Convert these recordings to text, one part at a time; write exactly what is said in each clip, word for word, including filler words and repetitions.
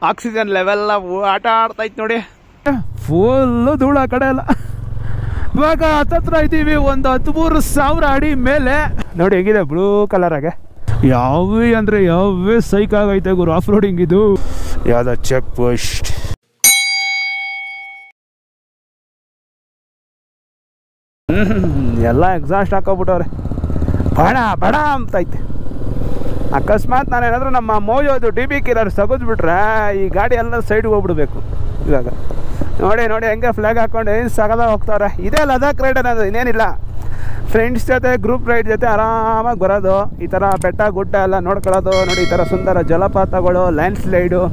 Oxygen level ಆಟ ಆಡ್ತಾ ಇತ್ತು ನೋಡಿ, ಫುಲ್ಲು ಧೂಳ ಆ ಕಡೆ ಎಲ್ಲ. ಇವಾಗ ಹತ್ತತ್ರ ಇದ್ದೀವಿ ಒಂದು ಹದಿಮೂರು ಸಾವಿರ ಅಡಿ ಮೇಲೆ. ನೋಡಿ ಹೇಗಿದೆ ಬ್ಲೂ ಕಲರ್ ಆಗೆ. ಯಾವೇ ಅಂದ್ರೆ ಯಾವೇ ಸೈಕ್ ಆಗೈತೆ ಗುರು ಆಫ್ ರೋಡಿಂಗ್ ಇದು. ಯಾವ್ದ ಚೆಕ್ ಪೋಸ್ಟ್ ಎಲ್ಲ ಎಕ್ಸಾಸ್ಟ್ ಹಾಕೋಬಿಟ್ಟವ್ರೆ, ಬಡ ಬಡ ಅಂತೈತೆ. ಅಕಸ್ಮಾತ್ ನಾನು ಏನಾದರೂ ನಮ್ಮ ಮೋಜೋದು ಡಿ ಬಿ ಕಿಲರ್ ಸಗದ್ಬಿಟ್ರೆ ಈ ಗಾಡಿ ಎಲ್ಲ ಸೈಡ್ಗೆ ಹೋಗ್ಬಿಡ್ಬೇಕು. ಇವಾಗ ನೋಡಿ ನೋಡಿ ಹೆಂಗೆ ಫ್ಲಾಗ್ ಹಾಕ್ಕೊಂಡು ಏನು ಸಗದ ಹೋಗ್ತಾವ್ರೆ. ಇದೇ ಲದಾಖ್ ರೈಡ್ ಅನ್ನೋದು, ಇನ್ನೇನಿಲ್ಲ. ಫ್ರೆಂಡ್ಸ್ ಜೊತೆ ಗ್ರೂಪ್ ರೈಡ್ ಜೊತೆ ಆರಾಮಾಗಿ ಬರೋದು, ಈ ಥರ ಬೆಟ್ಟ ಗುಡ್ಡ ಎಲ್ಲ ನೋಡ್ಕೊಳ್ಳೋದು. ನೋಡಿ ಈ ಥರ ಸುಂದರ ಜಲಪಾತಗಳು, ಲ್ಯಾಂಡ್ ಸ್ಲೈಡು,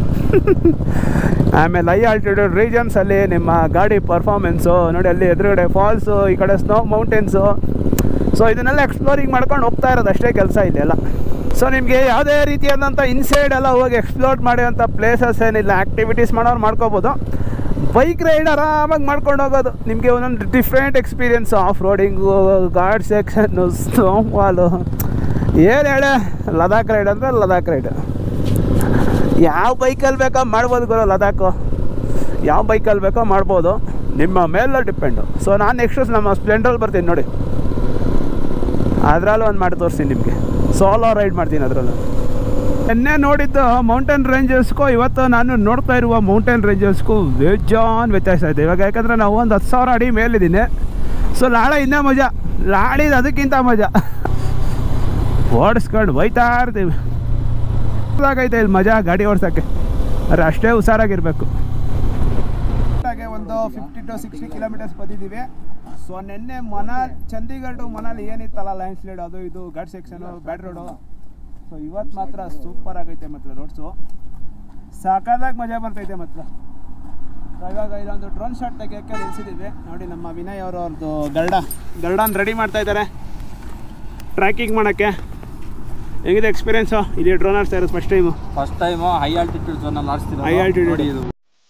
ಆಮೇಲೆ ಹೈ ಆಲ್ಟಿಟ್ಯೂಡ್ ರೀಜನ್ಸಲ್ಲಿ ನಿಮ್ಮ ಗಾಡಿ ಪರ್ಫಾರ್ಮೆನ್ಸು ನೋಡಿ. ಅಲ್ಲಿ ಎದುರುಗಡೆ ಫಾಲ್ಸು, ಈ ಕಡೆ ಸ್ನೋ ಮೌಂಟೇನ್ಸು. ಸೊ ಇದನ್ನೆಲ್ಲ ಎಕ್ಸ್ಪ್ಲೋರಿಂಗ್ ಮಾಡ್ಕೊಂಡು ಹೋಗ್ತಾ ಇರೋದು ಅಷ್ಟೇ ಕೆಲಸ ಇಲ್ಲೆಲ್ಲ. ಸೊ ನಿಮಗೆ ಯಾವುದೇ ರೀತಿಯಾದಂಥ ಇನ್ಸೈಡ್ ಎಲ್ಲ ಹೋಗಿ ಎಕ್ಸ್ಪ್ಲೋರ್ ಮಾಡೋಂಥ ಪ್ಲೇಸಸ್ ಏನಿಲ್ಲ. ಆ್ಯಕ್ಟಿವಿಟೀಸ್ ಮಾಡೋರು ಮಾಡ್ಕೋಬೋದು. ಬೈಕ್ ರೈಡ್ ಆರಾಮಾಗಿ ಮಾಡ್ಕೊಂಡು ಹೋಗೋದು. ನಿಮಗೆ ಒಂದೊಂದು ಡಿಫ್ರೆಂಟ್ ಎಕ್ಸ್ಪೀರಿಯೆನ್ಸು, ಆಫ್ ರೋಡಿಂಗು, ಗಾರ್ಡ್ ಸೆಕ್ಷನ್ನು, ಸ್ನೋಫಾಲು, ಏನು ಹೇಳೆ. ಲದಾಖ್ ರೈಡ್ ಅಂದರೆ ಲದಾಖ್ ರೈಡ್. ಯಾವ ಬೈಕಲ್ಲಿ ಬೇಕೋ ಮಾಡ್ಬೋದು ಗುರು. ಲದಾಖು ಯಾವ ಬೈಕಲ್ಲಿ ಬೇಕೋ ಮಾಡ್ಬೋದು, ನಿಮ್ಮ ಮೇಲೆ ಡಿಪೆಂಡು. ಸೊ ನಾನು ನೆಕ್ಸ್ಟ್ ನಮ್ಮ ಸ್ಪ್ಲೆಂಡ್ರಲ್ಲಿ ಬರ್ತೀನಿ ನೋಡಿ, ಅದರಲ್ಲೂ ಒಂದು ಮಾಡಿ ತೋರಿಸ್ತೀನಿ ನಿಮಗೆ. ಸೋಲೋ ರೈಡ್ ಮಾಡ್ತೀನಿ ಅದರಲ್ಲೂ. ಎನ್ನೆ ನೋಡಿದ್ದು ಮೌಂಟೇನ್ ರೇಂಜಸ್ಗೂ ಇವತ್ತು ನಾನು ನೋಡ್ತಾ ಇರುವ ಮೌಂಟೇನ್ ರೇಂಜಸ್ಗೂ ಬೇಜಾನ್ ವ್ಯತ್ಯಾಸ ಇದೆ ಇವಾಗ. ಯಾಕಂದರೆ ನಾವು ಒಂದು ಹತ್ತು ಸಾವಿರ ಅಡಿ ಮೇಲಿದ್ದೀನಿ. ಸೊ ನಾಳೆ ಇನ್ನೂ ಮಜಾ, ನಾಳಿದ್ದು ಅದಕ್ಕಿಂತ ಮಜಾ ಓಡಿಸ್ಕೊಂಡು ಹೋಯ್ತಾ ಇರ್ತೀವಿ. ಆಗೈತೆ ಇಲ್ಲಿ ಮಜಾ ಗಾಡಿ ಓಡಿಸೋಕ್ಕೆ, ಆದರೆ ಅಷ್ಟೇ ಹುಷಾರಾಗಿರಬೇಕು. ಒಂದು ಫಿಫ್ಟಿ ಟು ಸಿಕ್ಸ್ಟಿ ಕಿಲೋಮೀಟರ್ಸ್ ಬಂದಿದ್ದೀವಿ. ಸೊ ನಿನ್ನೆ ಮನಾಲ್ ಚಂಡೀಗಢ ಟು ಮನಾಲಿ ಏನಿತ್ತಲ್ಲ ಲ್ಯಾಂಡ್ ಸ್ಲೈಡ್, ಅದು ಇದು ghat section, bad road. So ಇವತ್ತು ಮಾತ್ರ ಸೂಪರ್ ಆಗೈತೆ ಮಾತ್ರ ರೋಡ್ಸು, ಸಾಕಾದಾಗ ಮಜಾ ಬರ್ತೈತೆ ಮಾತ್ರ. ಇವಾಗ ಇದೊಂದು ಡ್ರೋನ್ ಶಾಟ್ ತೆಗಿಯೋಕ್ಕೆ ನಿಲ್ಸಿದ್ದೀವಿ ನೋಡಿ. ನಮ್ಮ ವಿನಯ್ ಅವರು ಅವ್ರದ್ದು ಗರ್ಡ ಗರ್ಡನ್ ರೆಡಿ ಮಾಡ್ತಾ ಇದ್ದಾರೆ ಟ್ರ್ಯಾಕಿಂಗ್ ಮಾಡೋಕ್ಕೆ. ಹೆಂಗಿದೆ ಎಕ್ಸ್ಪೀರಿಯೆನ್ಸು? ಇಲ್ಲಿ ಡ್ರೋನ್ ಆಡ್ತಾ ಇರೋದು first time first time high altitude ಝೋನಲ್ಲಿ ಆಡಿಸ್ತೀವಿ. ಹೈ ಆಲ್ಟಿಟ್ಯೂಡ್ ಇದು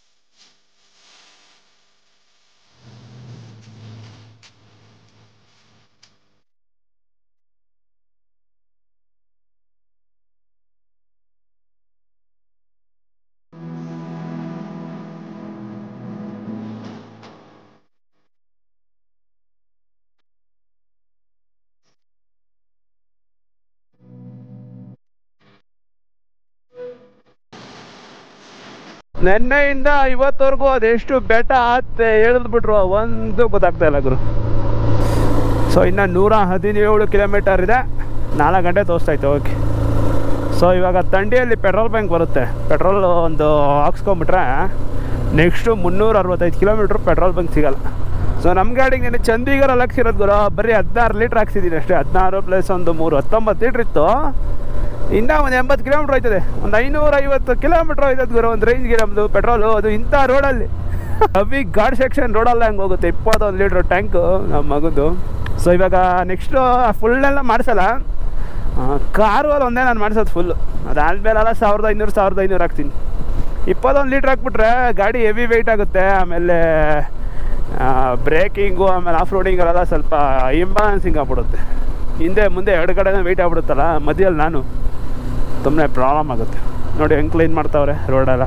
ನೆನ್ನೆಯಿಂದ ಇವತ್ತವರೆಗೂ ಅದೆಷ್ಟು ಬೆಟ್ಟ ಆತ್ತೆ ಹೇಳಿದ್ಬಿಟ್ರು ಒಂದು ಗೊತ್ತಾಗ್ತಾ ಇಲ್ಲ ಗುರು. ಸೊ ಇನ್ನು ನೂರ ಹದಿನೇಳು ಕಿಲೋಮೀಟರ್ ಇದೆ, ನಾಲ್ಕು ಗಂಟೆ ತೋರಿಸ್ತಾಯ್ತು ಓಕೆ. ಸೊ ಇವಾಗ ತಂಡಿಯಲ್ಲಿ ಪೆಟ್ರೋಲ್ ಬ್ಯಾಂಕ್ ಬರುತ್ತೆ, ಪೆಟ್ರೋಲ್ ಒಂದು ಹಾಕ್ಸ್ಕೊಂಬಿಟ್ರೆ ನೆಕ್ಸ್ಟು ಮುನ್ನೂರ ಅರವತ್ತೈದು ಕಿಲೋಮೀಟ್ರ್ ಪೆಟ್ರೋಲ್ ಬಂಕ್ ಸಿಗೋಲ್ಲ. ಸೊ ನಮ್ಮ ಗಾಡಿಗೆ ನೀನು ಚಂಡೀಗಢಲ್ಲಿ ಹಾಕ್ಸಿರೋದು ಗುರು ಬರೀ ಹದಿನಾರು ಲೀಟ್ರ್ ಹಾಕ್ಸಿದ್ದೀನಿ ಅಷ್ಟೇ. ಹದಿನಾರು ಪ್ಲಸ್ ಒಂದು ಮೂರು ಹತ್ತೊಂಬತ್ತು ಲೀಟ್ರ್ ಇತ್ತು. ಇನ್ನೂ ಒಂದು ಎಂಬತ್ತು ಕಿಲೋಮೀಟ್ರ್ ಹೋಯ್ತದೆ, ಒಂದು ಐನೂರ ಐವತ್ತು ಕಿಲೋಮೀಟ್ರ್ ಹೋಯ್ತದೆ ಗುರು ಒಂದು ರೇಂಜ್ಗೆ ನಮ್ಮದು ಪೆಟ್ರೋಲು. ಅದು ಇಂಥ ರೋಡಲ್ಲಿ ಅವಿ ಗಾಡ್ ಸೆಕ್ಷನ್ ರೋಡಲ್ಲ ಹೆಂಗೆ ಹೋಗುತ್ತೆ ಇಪ್ಪತ್ತೊಂದು ಲೀಟ್ರ್ ಟ್ಯಾಂಕು ನಮ್ಮ ಮಗದು. ಸೊ ಇವಾಗ ನೆಕ್ಸ್ಟು ಫುಲ್ಲೆಲ್ಲ ಮಾಡಿಸಲ್ಲ, ಕಾರು ಅಲ್ಲಿ ಒಂದೇ ನಾನು ಮಾಡಿಸೋದು ಫುಲ್ಲು. ಅದಾದಮೇಲೆಲ್ಲ ಸಾವಿರದ ಐನೂರು ಸಾವಿರದ ಐನೂರು ಹಾಕ್ತೀನಿ. ಇಪ್ಪತ್ತೊಂದು ಲೀಟ್ರ್ ಹಾಕ್ಬಿಟ್ರೆ ಗಾಡಿ ಹೆವಿ ವೆಯ್ಟ್ ಆಗುತ್ತೆ. ಆಮೇಲೆ ಬ್ರೇಕಿಂಗು ಆಮೇಲೆ ಆಫ್ ರೋಡಿಂಗಲ್ಲೆಲ್ಲ ಸ್ವಲ್ಪ ಇಂಬ್ಯಾಲೆನ್ಸಿಂಗ್ ಆಗ್ಬಿಡುತ್ತೆ. ಹಿಂದೆ ಮುಂದೆ ಎರಡು ಕಡೆನೇ ವೆಯ್ಟ್ ಆಗ್ಬಿಡುತ್ತಲ್ಲ, ಮಧ್ಯದಲ್ಲಿ ನಾನು ತುಂಬನೇ ಪ್ರಾಬ್ಲಮ್ ಆಗುತ್ತೆ. ನೋಡಿ ಹೆಂಗೆ ಕ್ಲೀನ್ ಮಾಡ್ತಾವ್ರೆ ರೋಡೆಲ್ಲ.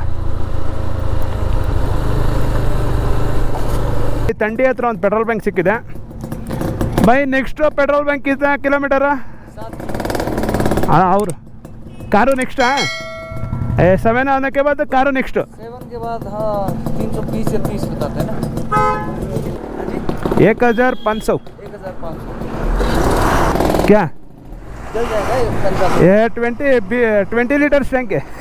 ತಂಡಿ ಹತ್ರ ಒಂದು ಪೆಟ್ರೋಲ್ ಬ್ಯಾಂಕ್ ಸಿಕ್ಕಿದೆ ಬೈ. ನೆಕ್ಸ್ಟು ಪೆಟ್ರೋಲ್ ಬ್ಯಾಂಕ್ ಇದೆ ಕಿಲೋಮೀಟರ ಹಾಂ ಅವರು ಕಾರು ನೆಕ್ಸ್ಟಾ सेवन आने के बाद कारो नेक्स्ट सेवन के बाद हाँ तीन सौ बीस या तीस बताते हैं ना। एक हज़ार पाँच सौ एक हज़ार पाँच सौ क्या चल जाएगा ये ट्वेंटी ट्वेंटी लीटर टैंक है।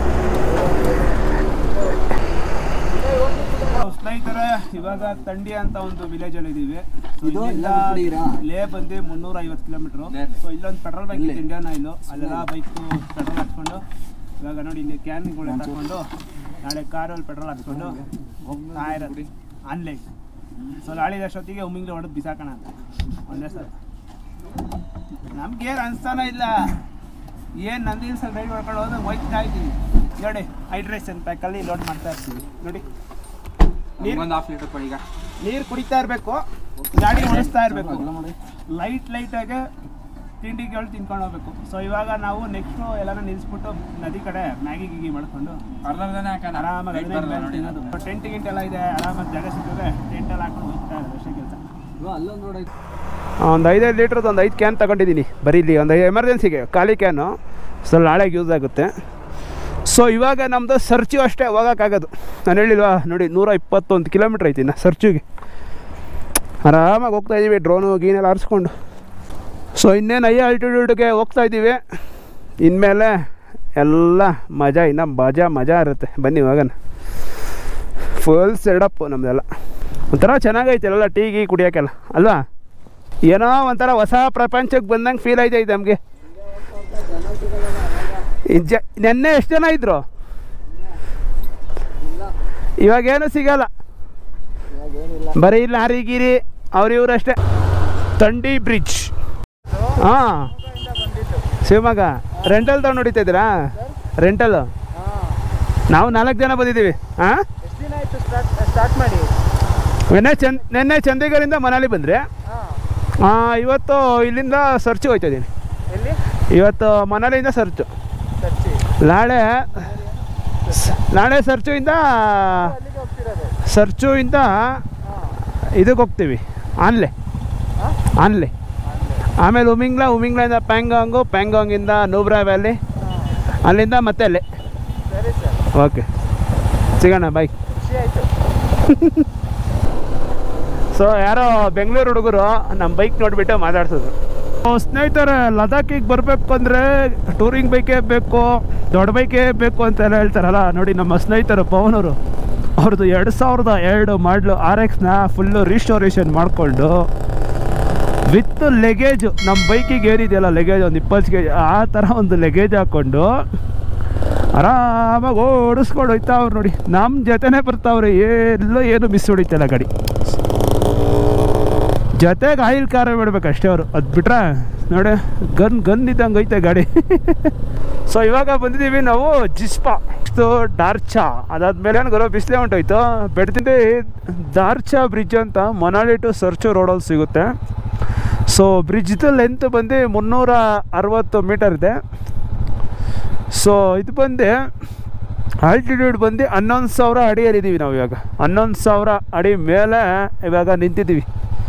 ಸ್ನೇಹಿತರೆ ಇವಾಗ ತಂಡಿ ಅಂತ ಒಂದು ವಿಲೇಜ್ ಅಲ್ಲಿ ಇದೀವಿ. ಲೇ ಬಂದು ಮುನ್ನೂರ ಐವತ್ತು ಕಿಲೋಮೀಟರ್. ಸೊ ಇಲ್ಲೊಂದು ಪೆಟ್ರೋಲ್ ಬ್ಯಾಂಕ್ ಇದೆ ಇಂಡಿಯನ್ ಆಯಿಲ್, ಅಲ್ಲೆಲ್ಲ ಬೈಕ್ ಪೆಟ್ರೋಲ್ ಹಾಕ್ಸ್ಕೊಂಡು ಇವಾಗ ನೋಡಿ ಇಲ್ಲಿ ಕ್ಯಾನ್ಗಳು ಹಾಕೊಂಡು ನಾಳೆ ಕಾರಲ್ಲಿ ಪೆಟ್ರೋಲ್ ಹಾಕ್ಸ್ಕೊಂಡು ಹೋಗ್ತಾ ಇರೋದು ಆನ್ಲೈನ್. ಸೊ ನಾಳಿದ ಅಷ್ಟೊತ್ತಿಗೆ ಉಮ್ಮಿಂಗ್ಲಿ ಹೊಡೆದು ಬಿಸಾಕೋಣ ಅಂತ ಒಂದೇ ಸಲ. ನಮ್ಗೆ ಏನು ಅನಿಸ್ತಾನೆ ಇಲ್ಲ, ಏನು ನಂದಿ ಸಲ ರೈಡ್ ಮಾಡ್ಕೊಂಡು ಹೋದ್ರೆ ಹೋಗ್ತಾ ಇದ್ದೀವಿ ನೋಡಿ. ಹೈಡ್ರೇಷನ್ ಪ್ಯಾಕಲ್ಲಿ ಲೋಡ್ ಮಾಡ್ತಾ ಇರ್ತೀವಿ ನೋಡಿ. ನೀರು ನೀರು ಕುಡಿತಾ ಇರಬೇಕು, ಗಾಡಿ ಓಡಿಸ್ತಾ ಇರಬೇಕು. ಲೈಟ್ ಲೈಟಾಗಿ ತಿಂಡಿಗಳು ತಿನ್ಕೊಂಡು ಹೋಗ್ಬೇಕು. ಸೊ ಇವಾಗ ನಾವು ನೆಕ್ಸ್ಟು ಎಲ್ಲಾನ ನಿಲ್ಲಿಸ್ಬಿಟ್ಟು ನದಿ ಕಡೆ ಮ್ಯಾಗಿ ಗಿಗಿ ಮಾಡ್ಕೊಂಡು ಆರಾಮಾಗಿ ತಿನ್ನೋದು. ಟೆಂಟ್ ಗಿಂಟ್ ಎಲ್ಲ ಇದೆ, ಆರಾಮಾಗಿ ಜಾಗ ಸಿಕ್ಕಿದ್ರೆ ಟೆಂಟ್ ಎಲ್ಲ ಹಾಕೊಂಡು ಹೋಗ್ತಾ ಇರೋದು ಅಷ್ಟೇ ಕೆಲಸ. ಅಲ್ಲೊಂದು ನೋಡೈತೆ ಒಂದು ಐದೈದು ಲೀಟ್ರದ್ದು ಒಂದು ಐದು ಕ್ಯಾನ್ ತಗೊಂಡಿದ್ದೀನಿ ಬರೀ ಇಲ್ಲಿ ಒಂದು ಎಮರ್ಜೆನ್ಸಿಗೆ ಖಾಲಿ ಕ್ಯಾನು. ಸೊ ನಾಳೆಗೆ ಯೂಸ್ ಆಗುತ್ತೆ. ಸೊ ಇವಾಗ ನಮ್ಮದು ಸರ್ಚು ಅಷ್ಟೇ ಹೋಗೋಕ್ಕಾಗೋದು. ನಾನು ಹೇಳಿಲ್ವಾ ನೋಡಿ, ನೂರ ಇಪ್ಪತ್ತೊಂದು ಕಿಲೋಮೀಟ್ರ್ ಐತಿ ಇನ್ನು ಸರ್ಚುಗೆ. ಆರಾಮಾಗಿ ಹೋಗ್ತಾಯಿದ್ದೀವಿ ಡ್ರೋನು ಗೀನೆಲ್ಲ ಆರಿಸ್ಕೊಂಡು. ಸೊ ಇನ್ನೇನು ಹೈ ಆಲ್ಟಿಟ್ಯೂಡ್ಗೆ ಹೋಗ್ತಾಯಿದ್ದೀವಿ. ಇನ್ಮೇಲೆ ಎಲ್ಲ ಮಜಾ, ಇನ್ನು ಮಜಾ ಮಜಾ ಇರುತ್ತೆ. ಬನ್ನಿ ಹೋಗೋಣ. ಫುಲ್ ಸೆಟಪ್ಪು ನಮ್ಮದೆಲ್ಲ. ಒಂಥರ ಚೆನ್ನಾಗೈತೆ ಎಲ್ಲ ಟೀ ಗೀ ಕುಡಿಯೋಕ್ಕೆಲ್ಲ ಅಲ್ವಾ? ಏನೋ ಒಂಥರ ಹೊಸ ಪ್ರಪಂಚಕ್ಕೆ ಬಂದಂಗೆ ಫೀಲ್ ಆಯ್ತೈತೆ ನಮಗೆ. ಜ ನೆನ್ನೆ ಎಷ್ಟು ಜನ ಇದ್ರು? ಇವಾಗೇನು ಸಿಗಲ್ಲ, ಬರೀ ಲಾರಿ ಗೀರಿ ಅವ್ರು ಇವ್ರು ಅಷ್ಟೇ. ತಂಡಿ ಬ್ರಿಡ್ಜ್, ಹಾಂ ಶಿವಮೊಗ್ಗ. ರೆಂಟಲ್ ತಗೊಂಡು ಹೊಡಿತಾ ಇದ್ದೀರಾ? ರೆಂಟಲು ನಾವು ನಾಲ್ಕು ಜನ ಬಂದಿದ್ದೀವಿ. ಹಾಂ, ಸ್ಟಾರ್ಟ್ ಮಾಡಿ. ನೆನ್ನೆ ಚಂದ್ ನೆನ್ನೆ ಚಂಡೀಗಢದಿಂದ ಮನಾಲಿ ಬಂದರೆ, ಇವತ್ತು ಇಲ್ಲಿಂದ ಸರ್ಚು ಹೋಗ್ತಾ ಇದ್ದೀನಿ. ಇವತ್ತು ಮನಾಲಿಯಿಂದ ಸರ್ಚು, ನಾಳೆ ನಾಳೆ ಸರ್ಚು ಇಂದ ಸರ್ಚು ಇಂದ ಇದಕ್ಕೆ ಹೋಗ್ತೀವಿ ಆನ್ಲೆ ಆನ್ಲೆ ಆಮೇಲೆ ಉಮಿಂಗ್ಲಾ, ಉಮಿಂಗ್ಲಾಯಿಂದ ಪ್ಯಾಂಗಾಂಗು, ಪ್ಯಾಂಗಾಂಗಿಂದ ನೂಬ್ರಾ ವ್ಯಾಲಿ, ಅಲ್ಲಿಂದ ಮತ್ತೆ ಅಲ್ಲೇ. ಓಕೆ, ಸಿಗೋಣ, ಬಾಯ್. ಸೊ ಯಾರೋ ಬೆಂಗಳೂರು ಹುಡುಗರು ನಮ್ಮ ಬೈಕ್ ನೋಡಿಬಿಟ್ಟು ಮಾತಾಡ್ಸೋದು. ಸ್ನೇಹಿತರೆ, ಲದಾಖಿಗೆ ಬರಬೇಕು ಅಂದರೆ ಟೂರಿಂಗ್ ಬೈಕೇ ಬೇಕು, ದೊಡ್ಡ ಬೈಕೇ ಬೇಕು ಅಂತೆಲ್ಲ ಹೇಳ್ತಾರಲ್ಲ. ನೋಡಿ ನಮ್ಮ ಸ್ನೇಹಿತರು ಪವನವರು, ಅವ್ರದ್ದು ಎರಡು ಸಾವಿರದ ಎರಡು ಮಾಡಲು ಆರ್ ಎಕ್ಸ್ನ ಫುಲ್ಲು ರಿಸ್ಟೋರೇಷನ್ ಮಾಡಿಕೊಂಡು ವಿತ್ ಲೆಗೇಜು, ನಮ್ಮ ಬೈಕಿಗೆ ಏನಿದೆಯಲ್ಲ ಲೆಗೇಜ್ ಒಂದು ಇಪ್ಪತ್ತು ಕೆ ಜಿ ಆ ಥರ ಒಂದು ಲೆಗೇಜ್ ಹಾಕ್ಕೊಂಡು ಆರಾಮಾಗಿ ಓಡಿಸ್ಕೊಂಡು ಹೋಯ್ತಾವ್ರು. ನೋಡಿ ನಮ್ಮ ಜೊತೆನೇ ಬರ್ತಾವ್ರೆ, ಎಲ್ಲೋ ಏನು ಮಿಸ್ ಹೊಡಿತಲ್ಲ ಗಾಡಿ. ಜೊತೆಗೆ ಆಯಿಲ್ ಕಾರ ಬಿಡ್ಬೇಕು ಅಷ್ಟೇ ಅವರು. ಅದು ಬಿಟ್ರೆ ನೋಡಿ ಗನ್ ಗನ್ ಇದ್ದಂಗೆ ಐತೆ ಗಾಡಿ. ಸೊ ಇವಾಗ ಬಂದಿದ್ದೀವಿ ನಾವು ಜಿಸ್ಪಾ ಡಾರ್ಚಾ. ಅದಾದ್ಮೇಲೆ ಏನು ಗರೋ ಬಿಸಿಲೇ ಹೊಂಟೋಯ್ತು. ಬೆಡ್ತಿಂದ ಡಾರ್ಚಾ ಬ್ರಿಡ್ಜ್ ಅಂತ ಮನಾಲಿ ಟು ಸರ್ಚು ರೋಡಲ್ಲಿ ಸಿಗುತ್ತೆ. ಸೊ ಬ್ರಿಡ್ಜ್ದು ಲೆಂತ್ ಬಂದು ಮುನ್ನೂರ ಅರವತ್ತು ಮೀಟರ್ ಇದೆ. ಸೊ ಇದು ಬಂದು ಆಲ್ಟಿಟ್ಯೂಡ್ ಬಂದು ಹನ್ನೊಂದು ಸಾವಿರ ಅಡಿಯಲ್ಲಿದ್ದೀವಿ ನಾವು ಇವಾಗ. ಹನ್ನೊಂದು ಸಾವಿರ ಅಡಿ ಮೇಲೆ ಇವಾಗ ನಿಂತಿದ್ದೀವಿ.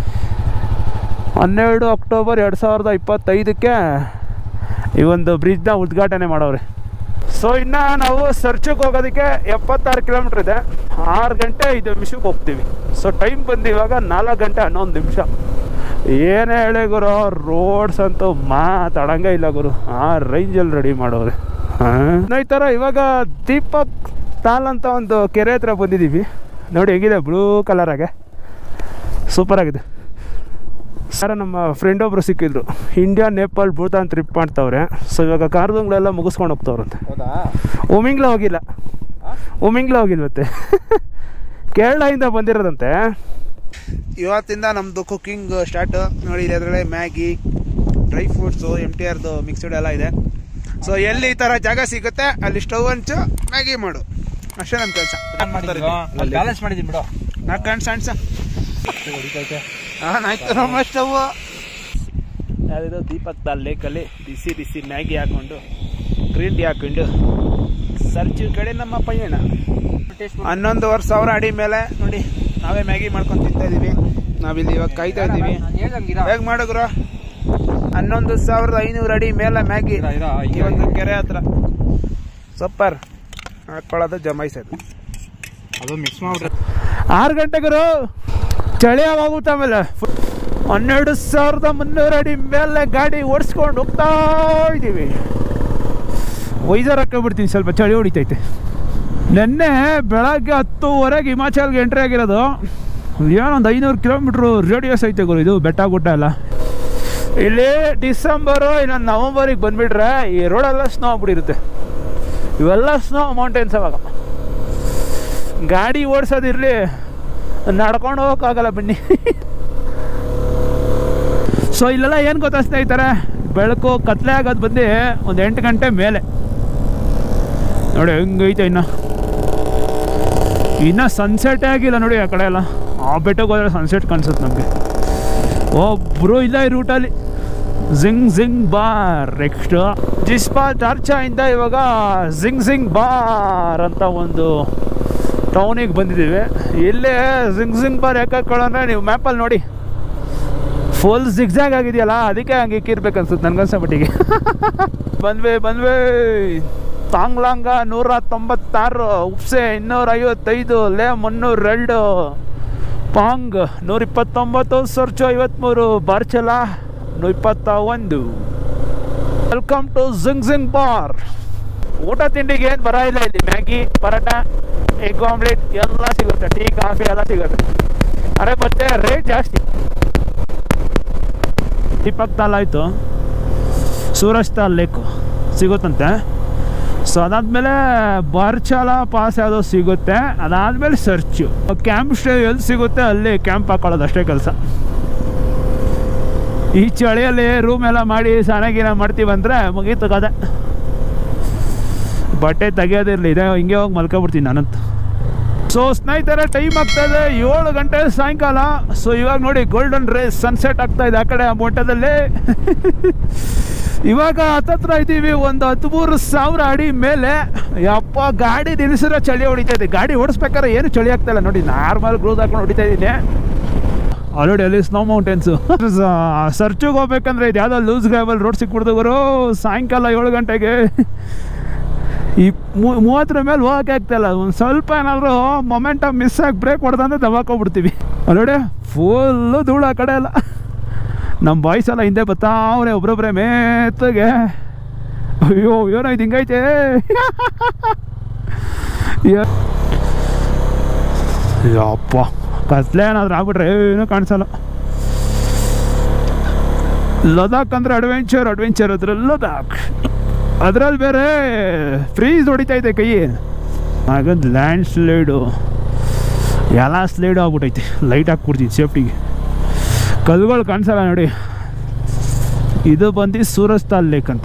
ಹನ್ನೆರಡು ಅಕ್ಟೋಬರ್ ಎರಡು ಸಾವಿರದ ಇಪ್ಪತ್ತೈದಕ್ಕೆ ಈ ಒಂದು ಬ್ರಿಡ್ಜ್ನ ಉದ್ಘಾಟನೆ ಮಾಡವ್ರೆ. ಸೊ ಇನ್ನು ನಾವು ಸರ್ಚಕ್ಕೆ ಹೋಗೋದಕ್ಕೆ ಎಪ್ಪತ್ತಾರು ಕಿಲೋಮೀಟ್ರ್ ಇದೆ. ಆರು ಗಂಟೆ ಐದು ನಿಮಿಷಕ್ಕೆ ಹೋಗ್ತೀವಿ. ಸೊ ಟೈಮ್ ಬಂದು ಇವಾಗ ನಾಲ್ಕು ಗಂಟೆ ಹನ್ನೊಂದು ನಿಮಿಷ. ಏನೇ ಹೇಳಿ ಗುರು, ರೋಡ್ಸ್ ಅಂತೂ ಮಾತಾಡಂಗೆ ಇಲ್ಲ ಗುರು, ಆ ರೇಂಜಲ್ಲಿ ರೆಡಿ ಮಾಡೋರು. ಹಾಂ ಸ್ನೇಹಿತರ, ಇವಾಗ ದೀಪಕ್ ತಾಲ್ ಅಂತ ಒಂದು ಕೆರೆ ಹತ್ರ ಬಂದಿದ್ದೀವಿ. ನೋಡಿ ಹೇಗಿದೆ, ಬ್ಲೂ ಕಲರಾಗೆ ಸೂಪರಾಗಿದೆ. ಸರ ನಮ್ಮ ಫ್ರೆಂಡ್ ಒಬ್ಬರು ಸಿಕ್ಕಿದ್ರು, ಇಂಡಿಯಾ ನೇಪಾಲ್ ಭೂತಾನ್ ಟ್ರಿಪ್ ಮಾಡ್ತಾವ್ರೆ. ಸೊ ಇವಾಗ ಕಾರ್ದಂಗಳೆಲ್ಲ ಮುಗಿಸ್ಕೊಂಡು ಹೋಗ್ತಾವ್ರಂತೆ. ಉಮಿಂಗ್ಲ ಹೋಗಿಲ್ಲ, ಉಮಿಂಗ್ಲ ಹೋಗಿಲ್ವತ್ತೆ, ಕೇರಳದಿಂದ ಬಂದಿರೋದಂತೆ. ಇವತ್ತಿಂದ ನಮ್ಮದು ಕುಕ್ಕಿಂಗ್ ಸ್ಟಾರ್ಟ್. ನೋಡಿ ಇದರಲ್ಲಿ Maggi, dry fruits, M T ಆರ್ದು ಮಿಕ್ಸ್ಡ್ ಎಲ್ಲ ಇದೆ. ಸೊ ಎಲ್ಲಿ ಈ ಥರ ಜಾಗ ಸಿಗುತ್ತೆ ಅಲ್ಲಿ ಸ್ಟವ್ ಹಂಚು ಮ್ಯಾಗಿ ಮಾಡು, ಅಷ್ಟೇ ನಮ್ಮ ಕೆಲಸ. ಬ್ಯಾಲೆನ್ಸ್ ಮಾಡಿದ್ದೀನಿ ಬಿಡು. ನಾಲ್ಕು ಕಣ್ ಸಣ್ಣ ಹೊಡಿತೈತೆ. ಹಾಂ ಆಯ್ತು ನಮ್ಮ ಸ್ಟವ್. ಯಾವುದಿದು ದೀಪಕ್ ತಾಲ್ ಲೇಕಲ್ಲಿ ಬಿಸಿ ಬಿಸಿ ಮ್ಯಾಗಿ ಹಾಕ್ಕೊಂಡು ಗ್ರೀನ್ ಟೀ ಹಾಕ್ಕೊಂಡು ಸರ್ಚು ಕಡೆ ನಮ್ಮ ಪಯಣ. ಹನ್ನೊಂದುವರೆ ಸಾವಿರ ಅಡಿ ಮೇಲೆ ನೋಡಿ ನಾವೇ ಮ್ಯಾಗಿ ಮಾಡ್ಕೊಂಡು ತಿಂತಾ ಇದ್ದೀವಿ. ನಾವಿಲ್ಲಿ ಇವಾಗ ಕಾಯ್ತಾ ಇದ್ದೀವಿ. ಹೇಗೆ ಮಾಡಿದ್ರು? ಹನ್ನೊಂದು ಸಾವಿರದ ಐನೂರು ಅಡಿ ಮೇಲೆ ಮ್ಯಾಗಿ ಈ ಒಂದು ಕೆರೆ ಹತ್ರ. ಸೂಪರ್. ಹಾಕೊಳ್ಳೋದು ಜಮಾಯಿಸೋದು, ಅದು ಮಿಕ್ಸ್ ಮಾಡ್ಬಿಟ್ರೆ ಆರು ಗಂಟೆಗರು ಚಳಿ ಆಗೋಗುತ್ತೆ. ಆಮೇಲೆ ಹನ್ನೆರಡು ಸಾವಿರದ ಮುನ್ನೂರು ಅಡಿ ಮೇಲೆ ಗಾಡಿ ಓಡಿಸ್ಕೊಂಡು ಹೋಗ್ತಾ ಇದ್ದೀವಿ. ವೈಸರ್ ಹಾಕೊಂಡ್ಬಿಡ್ತೀನಿ, ಸ್ವಲ್ಪ ಚಳಿ ಹೊಡಿತೈತೆ. ನೆನ್ನೆ ಬೆಳಗ್ಗೆ ಹತ್ತುವರೆಗೆ ಹಿಮಾಚಲ್ಗೆ ಎಂಟ್ರಿ ಆಗಿರೋದು. ಏನೊಂದು ಐನೂರು ಕಿಲೋಮೀಟ್ರು ರೇಡಿಯಸ್ ಐತೆ ಗುರು ಇದು ಬೆಟ್ಟ ಗುಡ್ಡ ಎಲ್ಲ. ಇಲ್ಲಿ ಡಿಸೆಂಬರು ಇನ್ನೊಂದು ನವಂಬರಿಗೆ ಬಂದುಬಿಟ್ರೆ ಈ ರೋಡೆಲ್ಲ ಸ್ನೋ ಆಗ್ಬಿಟ್ಟಿರುತ್ತೆ. ಇವೆಲ್ಲ ಸ್ನೋ ಮೌಂಟೇನ್ಸ್. ಅವಾಗ ಗಾಡಿ ಓಡಿಸೋದಿರಲಿ, ನಡ್ಕೊಂಡು ಹೋಗೋಕ್ಕಾಗಲ್ಲ ಬನ್ನಿ. ಸೊ ಇಲ್ಲೆಲ್ಲ ಏನು ಗೊತ್ತಾ ಸ್ನೇಹಿತರೆ, ಬೆಳಕು ಕತ್ಲೆ ಆಗೋದು ಬಂದು ಒಂದು ಎಂಟು ಗಂಟೆ ಮೇಲೆ. ನೋಡಿ ಹೆಂಗೈತೆ, ಇನ್ನು ಇನ್ನು ಸನ್ಸೆಟೇ ಆಗಿಲ್ಲ ನೋಡಿ ಆ ಕಡೆ ಎಲ್ಲ. ಆ ಬೆಟ್ಟಕ್ಕೆ ಹೋದರೆ ಸನ್ಸೆಟ್ ಕಾಣಿಸುತ್ತೆ ನಮಗೆ. ಒಬ್ಬರು ಇಲ್ಲ ಈ ರೂಟಲ್ಲಿ. ಜಿಂಗ್ ಜಿಂಗ್ ಬಾರ್ ನೆಕ್ಸ್ಟ್ ಜಿಸ್ಪಾಲ್ ಟಾರ್ಚಾಯಿಂದ ಇವಾಗ ಜಿಂಗ್ ಜಿಂಗ್ ಬಾರ್ ಅಂತ ಒಂದು ಟೌನಿಗೆ ಬಂದಿದ್ದೀವಿ. ಇಲ್ಲೇ ಜಿಂಗ್ ಜಿಂಗ್ ಬಾರ್ ಯಾಕೆ ಹಾಕೊಳ್ಳೋಣ ನೀವು ಮ್ಯಾಪಲ್ಲಿ ನೋಡಿ, ಫುಲ್ ಜಿಗ್ಜಾಗ್ ಆಗಿದೆಯಲ್ಲ, ಅದಕ್ಕೆ ಹಂಗೆ ಇಕ್ಕಿರ್ಬೇಕು ಅನ್ಸುತ್ತೆ ನನಗನ್ಸೋ ಮಟ್ಟಿಗೆ. ಬಂದ್ವಿ ಬಂದ್ವಿ ತಾಂಗ್ಲಾಂಗ ನೂರ ತೊಂಬತ್ತಾರು, ಉಪ್ಸೆ ಇನ್ನೂರ ಐವತ್ತೈದು, ಲೇ ಮುನ್ನೂರ ಎರಡು, ಪಾಂಗ್ ನೂರ ಇಪ್ಪತ್ತೊಂಬತ್ತು, ಸರ್ಚು ಐವತ್ತ್ಮೂರು, ಬಾರ್ಚಲಾ ನೂರ ಇಪ್ಪತ್ತ ಒಂದು. Welcome to Zing Zing bar. ಊಟ ತಿಂಡಿಗೆ ಏನು ಬರ ಇಲ್ಲ, ಇಲ್ಲಿ ಮ್ಯಾಗಿ, ಪರೋಟ, ಎಗ್ ಆಮ್ಲೆಟ್ ಎಲ್ಲ ಸಿಗುತ್ತೆ, ಟೀ ಕಾಫಿ ಎಲ್ಲ ಸಿಗುತ್ತೆ. ಅರೆ ಮತ್ತೆ ರೇಟ್ ಜಾಸ್ತಿ. ದೀಪಕ್ ತಾಲ್ ಆಯಿತು, ಸೂರಜ್ ತಾಲ್ ಲೇಕು ಸಿಗುತ್ತಂತೆ. ಸೊ ಅದಾದಮೇಲೆ ಬಾರ್ಚಾಲ ಪಾಸ್ ಯಾವುದೋ ಸಿಗುತ್ತೆ. ಅದಾದಮೇಲೆ ಸರ್ಚು. ಕ್ಯಾಂಪ್ ಸ್ಟೇ ಎಲ್ಲಿ ಸಿಗುತ್ತೆ ಅಲ್ಲಿ ಕ್ಯಾಂಪ್ ಹಾಕೊಳ್ಳೋದು ಅಷ್ಟೇ ಕೆಲಸ. ಈ ಚಳಿಯಲ್ಲಿ ರೂಮ್ ಎಲ್ಲ ಮಾಡಿ ಸ್ನಾನ ಮಾಡ್ತೀವಂದರೆ ಮುಗೀತು ಕದೆ. ಬಟ್ಟೆ ತೆಗಿಯೋದಿರಲಿ, ಇದೆ ಹಿಂಗೆ ಹೋಗಿ ಮಲ್ಕೊಬಿಡ್ತೀನಿ ನಾನಂತೂ. ಸೊ ಸ್ನೇಹಿತರೆ, ಟೈಮ್ ಆಗ್ತಾಯಿದೆ ಏಳು ಗಂಟೆ ಸಾಯಂಕಾಲ. ಸೊ ಇವಾಗ ನೋಡಿ ಗೋಲ್ಡನ್ ರೇಸ್ ಸನ್ಸೆಟ್ ಆಗ್ತಾ ಇದೆ ಆ ಕಡೆ ಆ ಮೊಟ್ಟದಲ್ಲಿ. ಇವಾಗ ಹತ್ತತ್ರ ಇದ್ದೀವಿ ಒಂದು ಹದಿಮೂರು ಸಾವಿರ ಅಡಿ ಮೇಲೆ. ಯಪ್ಪ, ಗಾಡಿ ನಿಲ್ಲಿಸಿರೋ ಚಳಿ ಹೊಡಿತಾ ಇದೆ. ಗಾಡಿ ಓಡಿಸ್ಬೇಕಾದ್ರೆ ಏನು ಚಳಿ ಆಗ್ತಾ ಇಲ್ಲ ನೋಡಿ, ನಾರ್ಮಲ್ ಗ್ಲೂಸ್ ಹಾಕೊಂಡು ಹೊಡಿತಾ ಇದ್ದೀನಿ. ಆಲ್ರೆಡಿ ಅಲ್ಲಿ ಸ್ನೋ ಮೌಂಟೇನ್ಸು. ಸರ್ಚಿಗೆ ಹೋಗ್ಬೇಕಂದ್ರೆ ಇದು ಯಾವುದೋ ಲೂಸ್ ಗ್ರಾವಲ್ ರೋಡ್ ಸಿಕ್ಬಿಡ್ದು ಗುರು. ಸಾಯಂಕಾಲ ಏಳು ಗಂಟೆಗೆ ಈ ಮೂವತ್ತರ ಮೇಲೆ ಹೋಗಕ್ಕೆ ಆಗ್ತಾಯಿಲ್ಲ. ಒಂದು ಸ್ವಲ್ಪ ಏನಾದರೂ ಮೊಮೆಂಟ ಮಿಸ್ ಆಗಿ ಬ್ರೇಕ್ ಹೊಡೆದಂದ್ರೆ ದಬಾಕೋಗ್ಬಿಡ್ತೀವಿ. ಅಲ್ಲೋಡೆ ಫುಲ್ಲು ಧೂಳು ಆ ಕಡೆ ಎಲ್ಲ. ನಮ್ಮ ಬಾಯ್ಸ್ ಎಲ್ಲ ಹಿಂದೆ ಬರ್ತಾವ್ರೆ ಒಬ್ರೊಬ್ರೆ ಮೇತ್ಗೆ. ಅಯ್ಯೋ ಏನೋ ಇದು ಹಿಂಗೈತೆ. ಯಪ್ಪ, ಕತ್ಲೆ ಏನಾದ್ರು ಆಗ್ಬಿಟ್ರೆ ಏನೂ ಕಾಣಿಸಲ್ಲ. ಲದಾಖ್ ಅಂದರೆ ಅಡ್ವೆಂಚರ್ ಅಡ್ವೆಂಚರ್ ಅದ್ರ ಲದಾಖ್. ಅದರಲ್ಲಿ ಬೇರೆ ಫ್ರೀಸ್ ಹೊಡಿತೈತೆ ಕೈ. ಹಾಗಂದು ಲ್ಯಾಂಡ್ ಸ್ಲೈಡು ಎಲ್ಲ ಸ್ಲೈಡು ಆಗ್ಬಿಟ್ಟೈತೆ. ಲೈಟ್ ಹಾಕ್ಬಿಡ್ತೀನಿ ಸೇಫ್ಟಿಗೆ. ಕಲ್ಲುಗಳು ಕಾಣಿಸಲ್ಲ ನೋಡಿ. ಇದು ಬಂದು ಸೂರಜ್ ತಾಲ್ ಲೇಕ್ ಅಂತ.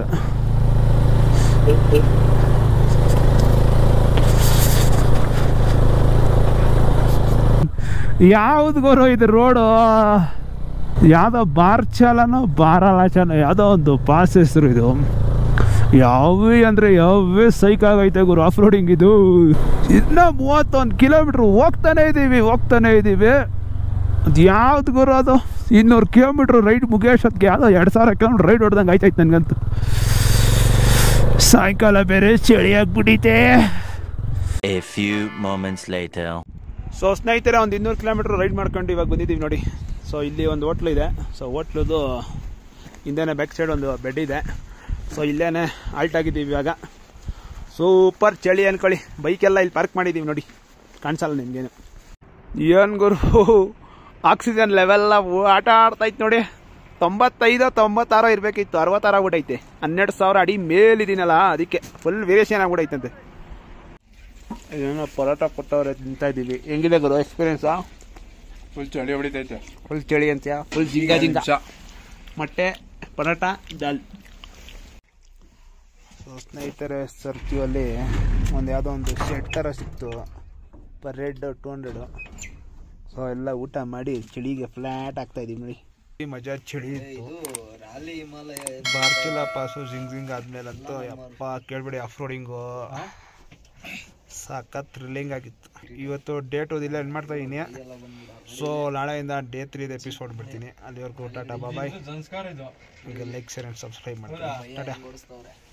ಯಾವ್ದು ಗೊರೋ ಇದು ರೋಡು? ಯಾವುದೋ ಬಾರ್ಚಾಲನೋ ಬಾರಾಲಾಚನೋ ಯಾವುದೋ ಒಂದು ಪಾಸ್ ಹೆಸರು ಇದು. ಯಾವೇ ಅಂದರೆ ಯಾವೇ ಸೈಕಾಗೈತೆ ಗುರು ಆಫ್ ರೋಡಿಂಗ್ ಇದು. ಇನ್ನೂ ಮೂವತ್ತೊಂದು ಕಿಲೋಮೀಟ್ರ್ ಹೋಗ್ತಾನೆ ಇದ್ದೀವಿ ಹೋಗ್ತಾನೆ ಇದ್ದೀವಿ ಅದು ಯಾವ್ದು ಗುರು ಅದು? ಇನ್ನೂರು ಕಿಲೋಮೀಟ್ರ್ ರೈಡ್ ಮುಗಿಯೋಷ್ಟೊತ್ತಿಗೆ ಯಾವುದೋ ಎರಡು ಸಾವಿರ ಕಿಲೋಮೀಟ್ರ್ ರೈಡ್ ಹೊಡೆದಂಗೆ ಆಯ್ತಾಯ್ತು ನನಗಂತೂ. ಸಾಯಂಕಾಲ ಬೇರೆ ಚಳಿ ಆಗ್ಬಿಟ್ಟಿದೆ. A few moments later. So ಸ್ನೇಹಿತರೆ, ಒಂದು ಇನ್ನೂರು ಕಿಲೋಮೀಟ್ರ್ ರೈಡ್ ಮಾಡ್ಕೊಂಡು ಇವಾಗ ಬಂದಿದ್ದೀವಿ ನೋಡಿ. ಸೊ ಇಲ್ಲಿ ಒಂದು ಹೋಟ್ಲು ಇದೆ. ಸೊ ಹೋಟ್ಲದು ಹಿಂದೆನೇ ಬ್ಯಾಕ್ ಸೈಡ್ ಒಂದು ಬೆಡ್ ಇದೆ. ಸೊ ಇಲ್ಲೇ ಆಲ್ಟ್ ಆಗಿದ್ದೀವಿ ಇವಾಗ. ಸೂಪರ್ ಚಳಿ ಅನ್ಕೊಳ್ಳಿ. ಬೈಕೆಲ್ಲ ಇಲ್ಲಿ ಪಾರ್ಕ್ ಮಾಡಿದ್ದೀವಿ ನೋಡಿ, ಕಾಣಿಸಲ್ಲ ನಿಮಗೇನು. ಏನು ಗುರು, ಆಕ್ಸಿಜನ್ ಲೆವೆಲ್ಲ ಆಟ ಆಡ್ತೈತೆ ನೋಡಿ. ತೊಂಬತ್ತೈದು ತೊಂಬತ್ತಾರು ಇರಬೇಕಿತ್ತು, ಅರವತ್ತಾರು ಆಗ್ಬಿಟ್ಟೈತೆ. ಹನ್ನೆರಡು ಸಾವಿರ ಅಡಿ ಮೇಲಿದ್ದೀನಲ್ಲ, ಅದಕ್ಕೆ ಫುಲ್ ವೇರಿಯೇಷನ್ ಆಗ್ಬಿಟ್ಟೈತಂತೆ. ಏನೋ ಪರೋಟ ಕೊಟ್ಟವ್ರೆ ತಿಂತಾ ಇದ್ದೀವಿ. ಹೆಂಗಿದೆ ಗುರು ಎಕ್ಸ್ಪೀರಿಯನ್ಸಾ? ಫುಲ್ ಚಳಿ ಹೊಡಿತೈತೆ. ಫುಲ್ ಚಳಿ ಅಂತ್ಯಾ? ಫುಲ್ ಜಿಂಗ ಜಿಂಗ ಮೊಟ್ಟೆ ಪರೋಟ ದಾಲ್. ಸೊ ಸ್ನೇಹಿತರೆ, ಸರ್ಕ್ಯೂಲ್ಲಿ ಒಂದು ಯಾವುದೋ ಒಂದು ಶೆಡ್ ಥರ ಸಿಕ್ತು, per head two hundred. So ಎಲ್ಲ ಊಟ ಮಾಡಿ ಚಳಿಗೆ ಫ್ಲ್ಯಾಟ್ ಆಗ್ತಾ ಇದೀವಿ ನೋಡಿ. ಮಜಾ ಚಳಿ ಇತ್ತು. ಬಾರ್ಚಲಾ ಪಾಸು ಜಿಂಗ್ ಜಿಂಗ್ ಆದ್ಮೇಲಂತೂ ಯಪ್ಪ ಕೇಳ್ಬೇಡಿ, ಆಫ್ ರೋಡಿಂಗು ಸಖತ್ ಥ್ರಿಲ್ಲಿಂಗ್ ಆಗಿತ್ತು. ಇವತ್ತು ಡೇಟ್ ಓದಿಲ್ಲ ಏನು ಮಾಡ್ತಾ ಇದೀನಿ. ಸೊ ನಾಳೆಯಿಂದ ಡೇ ತ್ರೀದ ಎಪಿಸೋಡ್ ಬಿಡ್ತೀನಿ. ಅಲ್ಲಿವರೆಗೂ ಟಾಟಾ ಬಾಯ್. ಈಗ ಲೈಕ್ ಶೇರ್ ಆ್ಯಂಡ್ ಸಬ್ಸ್ಕ್ರೈಬ್ ಮಾಡ್ತೀನಿ. ಟಾಟಾ.